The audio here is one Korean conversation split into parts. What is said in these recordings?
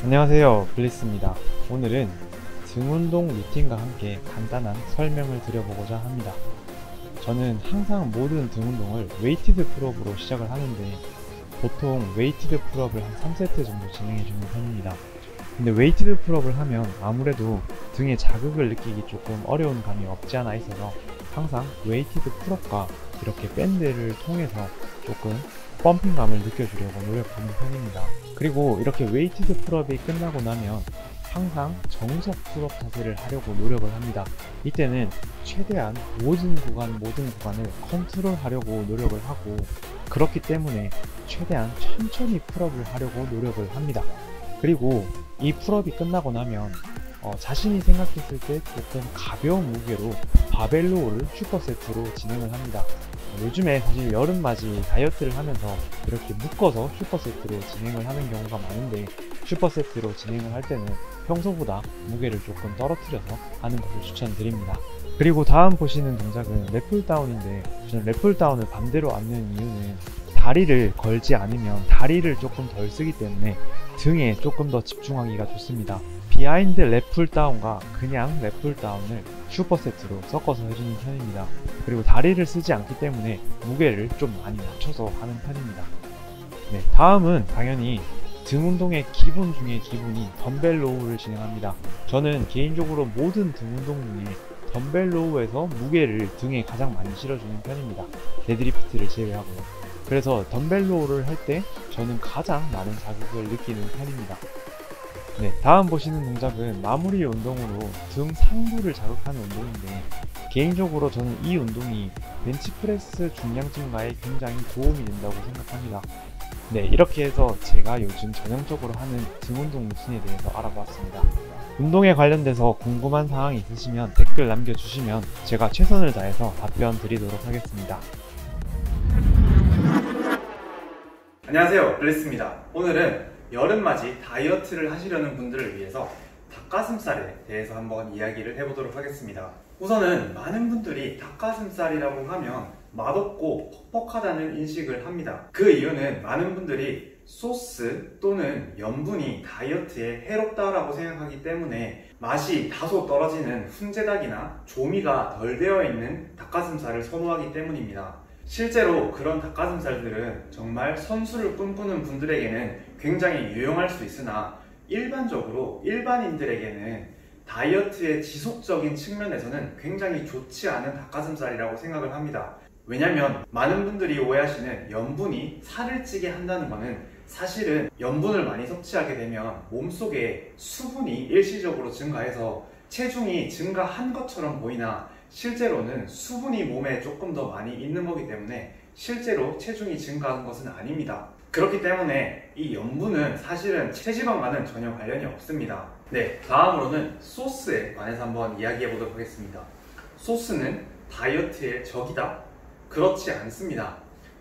안녕하세요, 블리스입니다. 오늘은 등 운동 루틴과 함께 간단한 설명을 드려보고자 합니다. 저는 항상 모든 등 운동을 웨이티드 풀업으로 시작을 하는데 보통 웨이티드 풀업을 한 3세트 정도 진행해주는 편입니다. 근데 웨이티드 풀업을 하면 아무래도 등에 자극을 느끼기 조금 어려운 감이 없지 않아 있어서 항상 웨이티드 풀업과 이렇게 밴드를 통해서 조금 펌핑감을 느껴주려고 노력하는 편입니다. 그리고 이렇게 웨이티드 풀업이 끝나고 나면 항상 정석 풀업 자세를 하려고 노력을 합니다. 이때는 최대한 모든 구간을 컨트롤하려고 노력을 하고, 그렇기 때문에 최대한 천천히 풀업을 하려고 노력을 합니다. 그리고 이 풀업이 끝나고 나면 자신이 생각했을 때 조금 가벼운 무게로 바벨로우를 슈퍼세트로 진행을 합니다. 요즘에 사실 여름맞이 다이어트를 하면서 이렇게 묶어서 슈퍼세트로 진행을 하는 경우가 많은데, 슈퍼세트로 진행을 할 때는 평소보다 무게를 조금 떨어뜨려서 하는 것을 추천드립니다. 그리고 다음 보시는 동작은 랩풀다운인데, 저는 랩풀다운을 반대로 앉는 이유는 다리를 걸지 않으면 다리를 조금 덜 쓰기 때문에 등에 조금 더 집중하기가 좋습니다. 비하인드 랩풀다운과 그냥 랩풀다운을 슈퍼세트로 섞어서 해주는 편입니다. 그리고 다리를 쓰지 않기 때문에 무게를 좀 많이 낮춰서 하는 편입니다. 네, 다음은 당연히 등 운동의 기본 중에 기본인 덤벨 로우를 진행합니다. 저는 개인적으로 모든 등 운동 중에 덤벨 로우에서 무게를 등에 가장 많이 실어주는 편입니다. 데드리프트를 제외하고요. 그래서 덤벨 로우를 할 때 저는 가장 많은 자극을 느끼는 편입니다. 네, 다음 보시는 동작은 마무리 운동으로 등 상부를 자극하는 운동인데, 개인적으로 저는 이 운동이 벤치프레스 중량 증가에 굉장히 도움이 된다고 생각합니다. 네, 이렇게 해서 제가 요즘 전형적으로 하는 등 운동 루틴에 대해서 알아보았습니다. 운동에 관련돼서 궁금한 사항이 있으시면 댓글 남겨주시면 제가 최선을 다해서 답변 드리도록 하겠습니다. 안녕하세요, 블리스입니다. 오늘은 여름맞이 다이어트를 하시려는 분들을 위해서 닭가슴살에 대해서 한번 이야기를 해보도록 하겠습니다. 우선은 많은 분들이 닭가슴살이라고 하면 맛없고 퍽퍽하다는 인식을 합니다. 그 이유는 많은 분들이 소스 또는 염분이 다이어트에 해롭다라고 생각하기 때문에 맛이 다소 떨어지는 훈제닭이나 조미가 덜 되어 있는 닭가슴살을 선호하기 때문입니다. 실제로 그런 닭가슴살들은 정말 선수를 꿈꾸는 분들에게는 굉장히 유용할 수 있으나 일반적으로 일반인들에게는 다이어트의 지속적인 측면에서는 굉장히 좋지 않은 닭가슴살이라고 생각을 합니다. 왜냐면 많은 분들이 오해하시는 염분이 살을 찌게 한다는 것은 사실은 염분을 많이 섭취하게 되면 몸속에 수분이 일시적으로 증가해서 체중이 증가한 것처럼 보이나 실제로는 수분이 몸에 조금 더 많이 있는 거기 때문에 실제로 체중이 증가한 것은 아닙니다. 그렇기 때문에 이 염분은 사실은 체지방과는 전혀 관련이 없습니다. 네, 다음으로는 소스에 관해서 한번 이야기해 보도록 하겠습니다. 소스는 다이어트의 적이다? 그렇지 않습니다.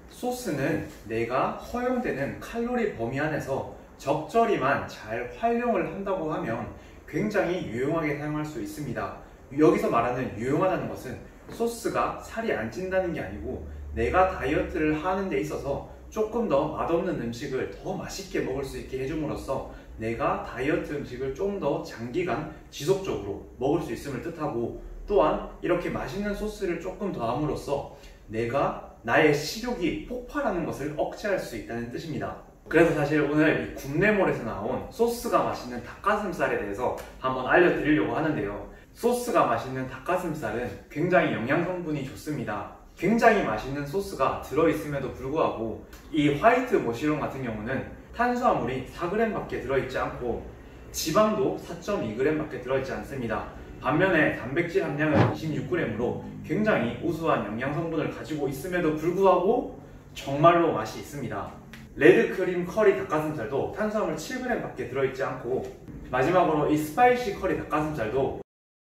소스는 내가 허용되는 칼로리 범위 안에서 적절히만 잘 활용을 한다고 하면 굉장히 유용하게 사용할 수 있습니다. 여기서 말하는 유용하다는 것은 소스가 살이 안 찐다는 게 아니고 내가 다이어트를 하는 데 있어서 조금 더 맛없는 음식을 더 맛있게 먹을 수 있게 해줌으로써 내가 다이어트 음식을 좀 더 장기간 지속적으로 먹을 수 있음을 뜻하고, 또한 이렇게 맛있는 소스를 조금 더함으로써 내가 나의 식욕이 폭발하는 것을 억제할 수 있다는 뜻입니다. 그래서 사실 오늘 이 굽네몰에서 나온 소스가 맛있는 닭가슴살에 대해서 한번 알려드리려고 하는데요. 소스가 맛있는 닭가슴살은 굉장히 영양 성분이 좋습니다. 굉장히 맛있는 소스가 들어있음에도 불구하고 이 화이트 머쉬룸 같은 경우는 탄수화물이 4g 밖에 들어있지 않고 지방도 4.2g 밖에 들어있지 않습니다. 반면에 단백질 함량은 26g으로 굉장히 우수한 영양 성분을 가지고 있음에도 불구하고 정말로 맛이 있습니다. 레드크림 커리 닭가슴살도 탄수화물 7g 밖에 들어있지 않고, 마지막으로 이 스파이시 커리 닭가슴살도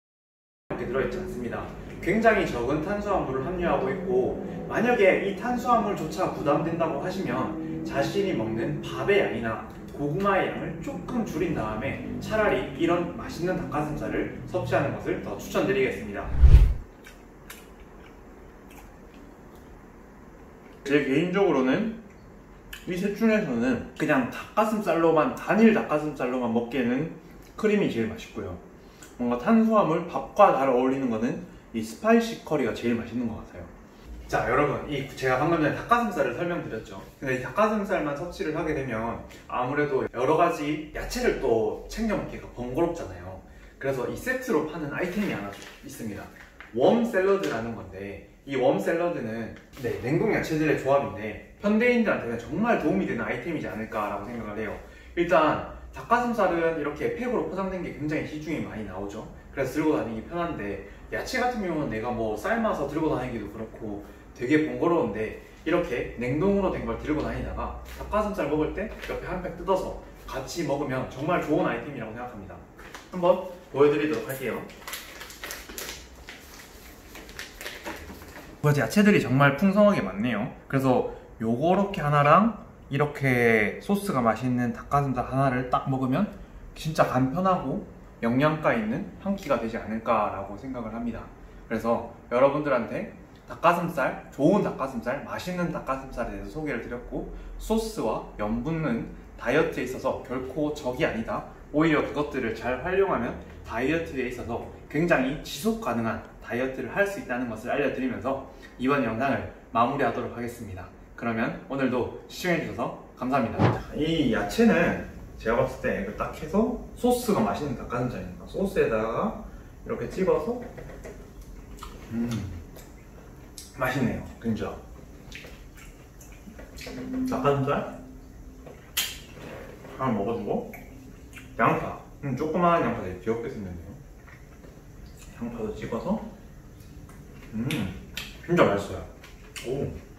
밖에 들어있지 않습니다. 굉장히 적은 탄수화물을 함유하고 있고, 만약에 이 탄수화물조차 부담된다고 하시면 자신이 먹는 밥의 양이나 고구마의 양을 조금 줄인 다음에 차라리 이런 맛있는 닭가슴살을 섭취하는 것을 더 추천드리겠습니다. 제 개인적으로는 이 셋 중에서는 그냥 닭가슴살로만, 단일 닭가슴살로만 먹기에는 크림이 제일 맛있고요. 뭔가 탄수화물, 밥과 잘 어울리는 거는 이 스파이시 커리가 제일 맛있는 것 같아요. 자, 여러분, 제가 방금 전에 닭가슴살을 설명드렸죠. 근데 이 닭가슴살만 섭취를 하게 되면 아무래도 여러 가지 야채를 또 챙겨 먹기가 번거롭잖아요. 그래서 이 세트로 파는 아이템이 하나 있습니다. 웜 샐러드라는 건데, 이 웜 샐러드는 냉동 야채들의 조합인데 현대인들한테는 정말 도움이 되는 아이템이지 않을까라고 생각을 해요. 일단 닭가슴살은 이렇게 팩으로 포장된 게 굉장히 시중에 많이 나오죠. 그래서 들고 다니기 편한데, 야채 같은 경우는 내가 뭐 삶아서 들고 다니기도 그렇고 되게 번거로운데, 이렇게 냉동으로 된 걸 들고 다니다가 닭가슴살 먹을 때 옆에 한 팩 뜯어서 같이 먹으면 정말 좋은 아이템이라고 생각합니다. 한번 보여드리도록 할게요. 야채들이 정말 풍성하게 많네요. 그래서 요거렇게 하나랑 이렇게 소스가 맛있는 닭가슴살 하나를 딱 먹으면 진짜 간편하고 영양가 있는 한 끼가 되지 않을까라고 생각을 합니다. 그래서 여러분들한테 닭가슴살, 좋은 닭가슴살, 맛있는 닭가슴살에 대해서 소개를 드렸고, 소스와 염분은 다이어트에 있어서 결코 적이 아니다. 오히려 그것들을 잘 활용하면 다이어트에 있어서 굉장히 지속 가능한 다이어트를 할 수 있다는 것을 알려드리면서 이번 영상을 마무리하도록 하겠습니다. 그러면 오늘도 시청해주셔서 감사합니다. 이 야채는 제가 봤을 때 이거 딱 해서 소스가 맛있는 닭가슴살입니다. 소스에다가 이렇게 찍어서 맛있네요. 진짜 닭가슴살 하나 먹어주고, 양파, 조그마한 양파 되게 귀엽게 생겼네요. 양파도 찍어서 진짜 맛있어요. 오.